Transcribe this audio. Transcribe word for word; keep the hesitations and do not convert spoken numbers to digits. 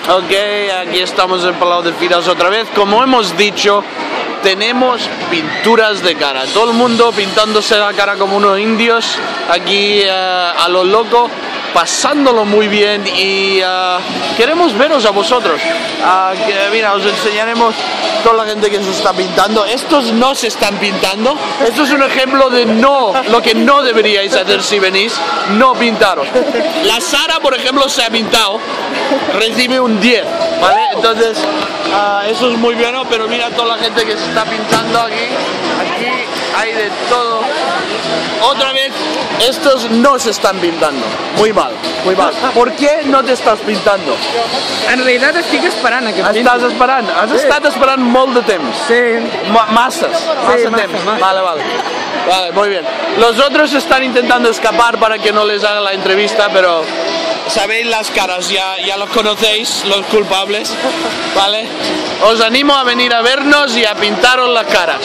Ok, aquí estamos en Palau de Fires otra vez. Como hemos dicho, tenemos pinturas de cara. Todo el mundo pintándose la cara como unos indios, aquí uh, a lo loco, pasándolo muy bien y uh, queremos veros a vosotros. Uh, que, mira, os enseñaremos toda la gente que se está pintando. Estos no se están pintando. Esto es un ejemplo de no, lo que no deberíais hacer si venís, no pintaros. La Sara, por ejemplo, se ha pintado, recibe un diez, ¿vale? Entonces, uh, eso es muy bueno, pero mira toda la gente que se está pintando aquí. Aquí hay de todo. Otra vez, estos no se están pintando. Muy mal, muy mal. ¿Por qué no te estás pintando? En realitat estic esperant a que em Estàs esperant? Has Sí. estat esperant molt de temps? Sí. Ma masses, massa massa, temps. massa. Vale, vale. Vale, muy bien. Los otros están intentando escapar para que no les haga la entrevista, pero sabéis las caras, ya, ya los conocéis, los culpables, ¿vale? Os animo a venir a vernos y a pintaros las caras.